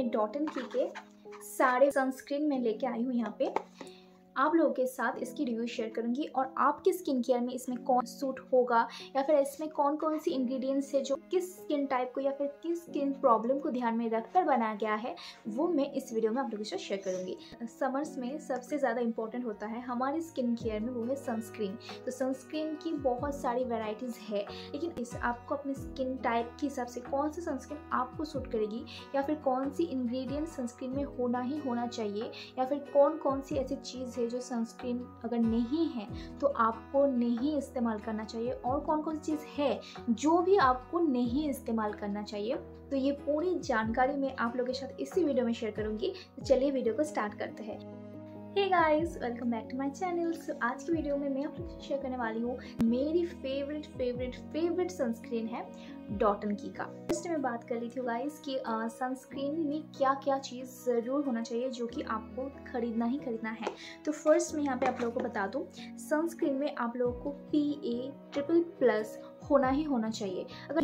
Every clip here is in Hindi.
डॉट एंड की के सारे सनस्क्रीन मैं लेके आई हूँ यहाँ पे आप लोगों के साथ इसकी रिव्यू शेयर करूंगी और आपकी स्किन केयर में इसमें कौन सूट होगा या फिर इसमें कौन कौन सी इंग्रेडिएंट्स है जो किस स्किन टाइप को या फिर किस स्किन प्रॉब्लम को ध्यान में रखकर बनाया गया है, वो मैं इस वीडियो में आप लोगों के साथ शेयर करूंगी। समर्स में सबसे ज़्यादा इंपॉर्टेंट होता है हमारी स्किन केयर में, वो है सनस्क्रीन। तो सनस्क्रीन की बहुत सारी वेराइटीज़ है, लेकिन इस आपको अपने स्किन टाइप के हिसाब से कौन सी सनस्क्रीन आपको सूट करेगी या फिर कौन सी इंग्रेडिएंट सनस्क्रीन में होना ही होना चाहिए या फिर कौन कौन सी ऐसी चीज़ है जो सनस्क्रीन अगर नहीं है तो आपको नहीं इस्तेमाल करना चाहिए और कौन कौन सी चीज़ है जो भी आपको नहीं इस्तेमाल करना चाहिए, तो ये पूरी जानकारी मैं आप लोगों के साथ इसी वीडियो में शेयर करूंगी। तो चलिए वीडियो को स्टार्ट करते हैं। Hey guys, welcome back to my channel. So आज की वीडियो में मैं आप लोगों से शेयर करने वाली हूँ मेरी फेवरेट सनस्क्रीन है डॉट एंड की का। फर्स्ट में बात कर ली थी गाइस कि सनस्क्रीन में क्या क्या चीज़ ज़रूर होना चाहिए जो कि आपको खरीदना ही खरीदना है। तो फर्स्ट मैं यहाँ पे आप लोगों को बता दूँ, सनस्क्रीन में आप लोगों को PA++ होना ही होना चाहिए। अगर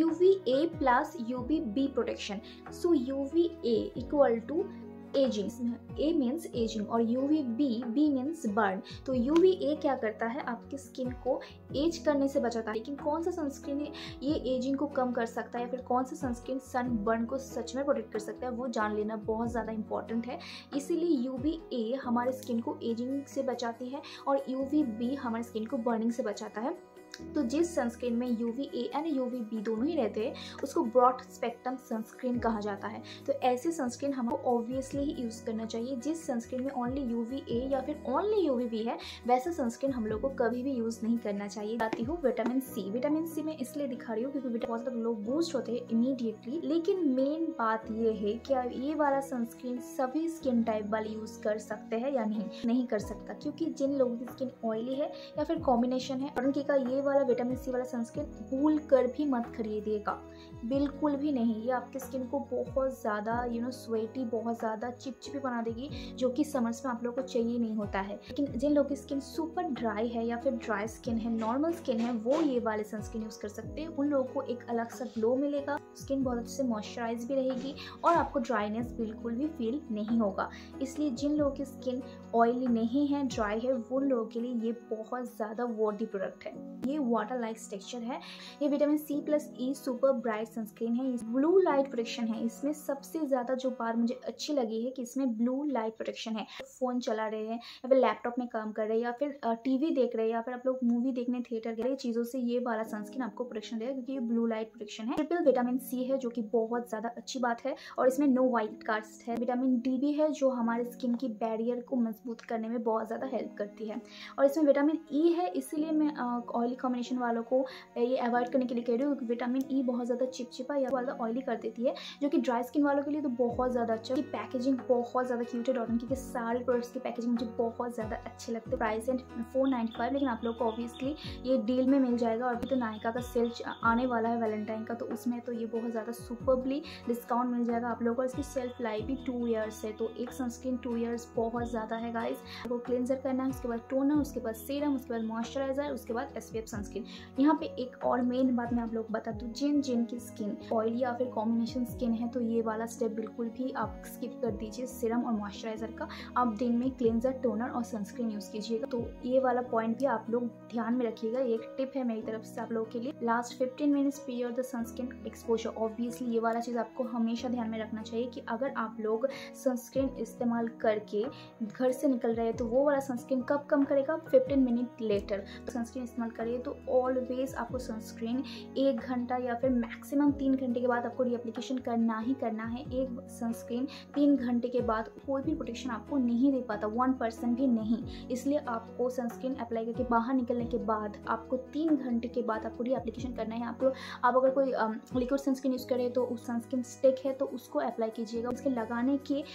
UVA+ UVB protection, so UVA equal to ageing, A means ageing और UVB B मीन्स बर्न। तो UVA क्या करता है, आपकी स्किन को एज करने से बचाता है। लेकिन कौन सा सनस्क्रीन ये एजिंग को कम कर सकता है या फिर कौन सा सनस्क्रीन सन बर्न को सच में प्रोटेक्ट कर सकता है, वो जान लेना बहुत ज़्यादा इंपॉर्टेंट है। इसीलिए UVA हमारे स्किन को एजिंग से बचाती है और UVB हमारे स्किन को बर्निंग से बचाता है। तो जिस सनस्क्रीन में UVA एंड UVB दोनों ही रहते हैं उसको ब्रॉड स्पेक्ट्रम सनस्क्रीन कहा जाता है। तो ऐसे सनस्क्रीन हमको ऑब्वियसली ही यूज़ करना चाहिए। जिस सनस्क्रीन में ओनली UVA या फिर ओनली UVB है, वैसा सनस्क्रीन हम लोग को कभी भी यूज़ नहीं करना चाहिए। आती हूँ विटामिन C। विटामिन C मैं इसलिए दिखा रही हूँ क्योंकि बहुत ज़्यादा लोग बूस्ट होते हैं इमीडिएटली, लेकिन मेन बात ये है कि ये वाला सनस्क्रीन सभी स्किन टाइप वाले यूज़ कर सकते हैं या नहीं कर सकता, क्योंकि जिन लोगों की स्किन ऑयली है या फिर कॉम्बिनेशन है, और उनकी का ये वाला विटामिन C वाला सनस्क्रीन भूल कर भी मत खरीदिएगा, बिल्कुल भी नहीं। ये आपकी स्किन को बहुत ज़्यादा स्वेटी, बहुत ज़्यादा चिपचिपी बना देगी, जो कि समर्स में आप लोगों को चाहिए नहीं होता है। लेकिन जिन लोगों की स्किन सुपर ड्राई है या फिर ड्राई स्किन है, नॉर्मल स्किन है, वो ये वाले सनस्क्रीन यूज़ कर सकते हैं। उन लोगों को एक अलग सा ग्लो मिलेगा, स्किन बहुत अच्छे से मॉइस्चराइज भी रहेगी और आपको ड्राइनेस बिल्कुल भी फील नहीं होगा। इसलिए जिन लोगों की स्किन ऑयली नहीं है, ड्राई है, उन लोगों के लिए ये बहुत ज़्यादा वर्दी प्रोडक्ट है। ये वाटर लाइक टेक्सचर है। ये vitamin C+E super bright sunscreen है। ब्लू लाइट प्रोटेक्शन है। इसमें सबसे ज़्यादा जो बात मुझे अच्छी लगी है कि इसमें ब्लू लाइट प्रोटेक्शन है। फ़ोन चला रहे हैं या फिर लैपटॉप में काम कर रहे हैं या फिर TV देख रहे हैं या फिर आप लोग मूवी देखने थिएटर गए, चीज़ों से ये वाला सनस्क्रीन आपको प्रोटेक्शन देगा क्योंकि ये ब्लू लाइट प्रोटेक्शन है। ट्रिपल विटामिन C है जो कि बहुत ज़्यादा अच्छी बात है, और इसमें नो वाइट कास्ट है। विटामिन D भी है जो हमारे स्किन की बैरियर को मजबूत करने में बहुत ज़्यादा हेल्प करती है, और इसमें विटामिन E है। इसीलिए मैं ऑयली कॉम्बिनेशन वालों को ये अवॉइड करने के लिए कह रही हूँ, क्योंकि विटामिन E बहुत ज़्यादा चिपचिपा या ज़्यादा ऑयली कर देती है, जो कि ड्राई स्किन वालों के लिए तो बहुत ज़्यादा अच्छा है। पैकेजिंग बहुत ज़्यादा क्यूट है। डॉट एंड की के सारे प्रोडक्ट्स की पैकेजिंग मुझे बहुत ज़्यादा अच्छे लगते हैं। प्राइस है 495, लेकिन आप लोग को ऑब्वियसली ये डील में मिल जाएगा। और अभी तो नायका का सेल आने वाला है वैलेंटाइन का, तो उसमें तो ये बहुत ज़्यादा सुपरबली डिस्काउंट मिल जाएगा आप लोगों को। इसकी सेल्फ लाइफ भी 2 ईयर्स है, तो एक सनस्क्रीन 2 ईयर्स बहुत ज़्यादा है गाइस। आपको क्लेंजर करना है, उसके बाद टोनर, उसके बाद सीरम, उसके बाद मॉइस्चराइजर, उसके बाद SPF सनस्क्रीन। यहाँ पे एक और मेन बात मैं आप लोग बता दूँ, जिन की स्किन ऑयली या फिर कॉम्बिनेशन स्किन है, तो ये वाला स्टेप बिल्कुल भी आप स्किप कर दीजिए सिरम और मॉइस्चराइजर का। आप दिन में क्लेंजर, टोनर और सनस्क्रीन यूज़ कीजिएगा। तो ये वाला पॉइंट भी आप लोग ध्यान में रखिएगा। ये एक टिप है मेरी तरफ से आप लोगों के लिए। Last 15 minutes period the sunscreen exposure. Obviously ये वाला चीज़ आपको हमेशा ध्यान में रखना चाहिए कि अगर आप लोग सनस्क्रीन इस्तेमाल करके घर से निकल रहे हैं तो वो वाला सनस्क्रीन कब कम करेगा, 15 मिनट लेटर सनस्क्रीन इस्तेमाल करिए। तो ऑलवेज आपको सनस्क्रीन 1 घंटा या फिर मैक्सिमम 3 घंटे के बाद आपको रीएप्लीकेशन करना ही करना है। एक सनस्क्रीन 3 घंटे के बाद कोई भी प्रोटेक्शन आपको नहीं दे पाता, 1% भी नहीं। इसलिए आपको सनस्क्रीन अप्लाई करके बाहर निकलने के बाद आपको 3 घंटे के बाद आपको रीएप्लीकेशन करना है। आप अगर कोई लिक्विड सनस्क्रीन यूज़ करें तो उस सनस्क्रीन स्टिक है तो उसको अप्लाई कीजिएगा। उसके लगाने के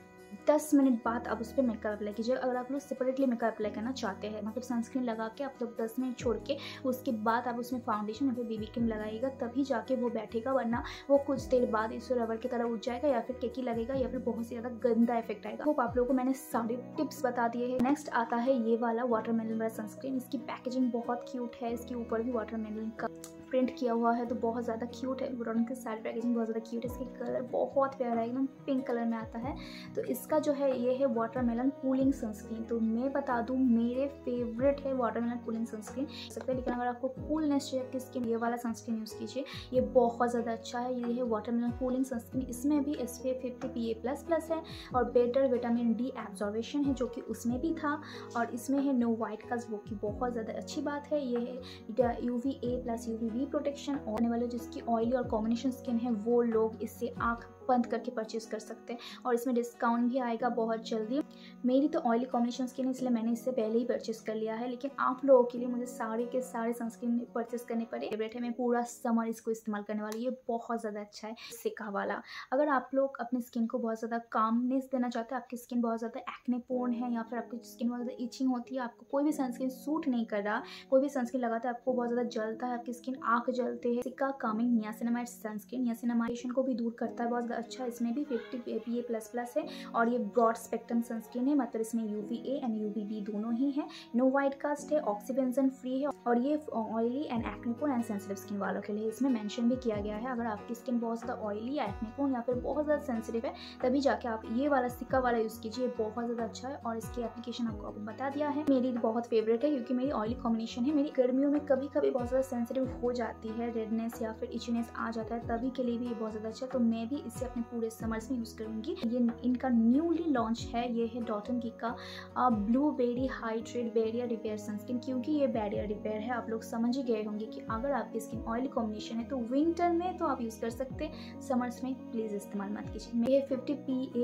10 मिनट बाद आप उस पर मेकअप अप्लाई कीजिए। अगर आप लोग सेपरेटली मेकअप अप्लाई करना चाहते हैं, मतलब सनस्क्रीन लगा के आप लोग 10 मिनट छोड़ के उसके बाद आप उसमें फाउंडेशन या फिर BB क्रीम लगाइएगा, तभी जाके वो बैठेगा, वरना वो कुछ देर बाद इससे रबर की तरह उठ जाएगा या फिर केकी लगेगा या फिर बहुत ज़्यादा गंदा इफेक्ट आएगा। होप आप लोगों को मैंने सारे टिप्स बता दिए हैं। नेक्स्ट आता है ये वाला वाटरमेलन वाला सनस्क्रीन। इसकी पैकेजिंग बहुत क्यूट है, इसके ऊपर भी वाटरमेलन का प्रिंट किया हुआ है तो बहुत ज़्यादा क्यूट है। प्रोडक्ट की सारी पैकेजिंग बहुत ज़्यादा क्यूट है। इसके कलर बहुत प्यारा है, एकदम पिंक कलर में आता है। तो इसका जो है ये है वाटरमेलन कूलिंग सनस्क्रीन। तो मैं बता दूँ मेरे फेवरेट है वाटरमेलन कूलिंग सनस्क्रीन सकते हैं, लेकिन अगर आपको कूलनेस चाहिए आपकी स्किन, ये वाला सनस्क्रीन यूज़ कीजिए, ये बहुत ज़्यादा अच्छा है। ये है वाटरमेलन कूलिंग सनस्क्रीन। इसमें भी SPF 50 PA++ है और बेटर विटामिन D एब्जॉर्बेशन है जो कि उसमें भी था, और इसमें है नो वाइट कास्ट, वो की बहुत ज़्यादा अच्छी बात है। ये है UVA+ UVB प्रोटेक्शन। आने वाले जिसकी ऑयली और कॉम्बिनेशन स्किन है वो लोग इससे आँख बंद करके परचेज कर सकते हैं, और इसमें डिस्काउंट भी आएगा बहुत जल्दी। मेरी तो ऑयली कॉम्बिनेशन स्किन है इसलिए मैंने इससे पहले ही परचेस कर लिया है, लेकिन आप लोगों के लिए मुझे सारे के सारे सनस्क्रीन परचेस करने पड़े। फेवरेट है, मैं पूरा समर इसको इस्तेमाल करने वाली। ये बहुत ज़्यादा अच्छा है सिका वाला। अगर आप लोग अपनी स्किन को बहुत ज़्यादा कामनेस देना चाहते हैं, आपकी स्किन बहुत ज़्यादा एक्ने प्रोन है या फिर आपकी स्किन बहुत ज़्यादा इचिंग होती है, आपको कोई भी सनस्क्रीन सूट नहीं कर रहा, कोई भी सनस्क्रीन लगाता है आपको बहुत ज़्यादा जलता है, आपकी स्किन आँख जलते हैं, सिका कामिंग नियासिनामाइड सनस्क्रीन नियासिनामाइडेशन को भी दूर करता है, बहुत अच्छा। इसमें भी 50 PA++ है और ये ब्रॉड स्पेक्ट्रम सनस्क्रीन है, मतलब इसमें UVA एंड UVB दोनों ही है। नो वाइट कास्ट है, ऑक्सीबेंजन फ्री है, और ये oily and acne prone and sensitive skin वालों के लिए इसमें मेंशन भी किया गया है। अगर आपकी स्किन बहुत ज़्यादा ऑयली, एक्ने प्रोन या फिर बहुत ज़्यादा सेंसिटिव है, तभी जाके आप ये वाला सिक्का वाला यूज़ कीजिए, बहुत ज़्यादा अच्छा है। और इसकी एप्लीकेशन आपको बता दिया है। मेरी बहुत फेवरेट है क्योंकि मेरी ऑयली कॉम्बिनेशन है। मेरी गर्मियों में कभी कभी बहुत ज़्यादा सेंसिटिव हो जाती है, रेडनेस या फिर इचनेस आ जाता है, तभी के लिए भी ये बहुत ज़्यादा अच्छा है। तो मैं भी इसे अपने पूरे समर्स में यूज़ करूँगी। ये इनका न्यूली लॉन्च है, ये है डॉट एंड की का blueberry hydrate barrier repair sunscreen. क्योंकि ये बैरियर रिपेयर है, आप लोग समझ ही गए होंगे कि अगर आपकी स्किन ऑयली कॉम्बिनेशन है तो विंटर में तो आप यूज़ कर सकते हैं, समर्स में प्लीज़ इस्तेमाल मत कीजिए। ये 50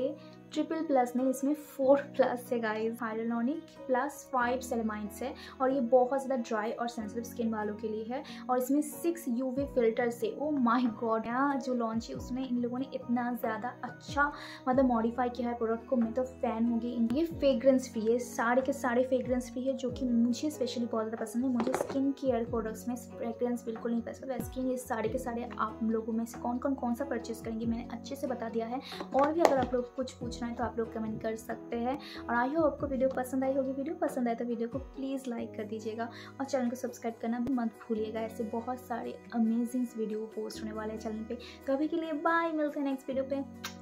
PA++ नहीं, इसमें 4+ है गाइस, हाइलुरोनिक प्लस 5 सेलेमाइड्स है, और ये बहुत ज़्यादा ड्राई और सेंसिटिव स्किन वालों के लिए है। और इसमें 6 UV फिल्टर से, ओ माय गॉड, यहाँ जो लॉन्च है उसमें इन लोगों ने इतना ज़्यादा अच्छा मतलब मॉडिफाई किया है प्रोडक्ट को। मैं तो फैन हो गई। ये फ्रेग्रेंस फ्री है, सारे के सारे फ्रेग्रेंस फ्री है, जो कि मुझे स्पेशली बहुत ज़्यादा पसंद है। मुझे स्किन केयर प्रोडक्ट्स में फ्रेग्रेंस बिल्कुल नहीं पसंद है। स्किन ये सारे के सारे आप लोगों में से कौन सा परचेज करेंगे मैंने अच्छे से बता दिया है। और भी अगर आप लोग कुछ पूछना है तो आप लोग कमेंट कर सकते हैं। और आई होप आपको वीडियो पसंद आई होगी। वीडियो पसंद आए तो वीडियो को प्लीज़ लाइक कर दीजिएगा और चैनल को सब्सक्राइब करना भी मत भूलिएगा। ऐसे बहुत सारे अमेजिंग वीडियो पोस्ट होने वाले हैं चैनल पे। तो अभी के लिए बाय, मिलते हैं नेक्स्ट वीडियो पे।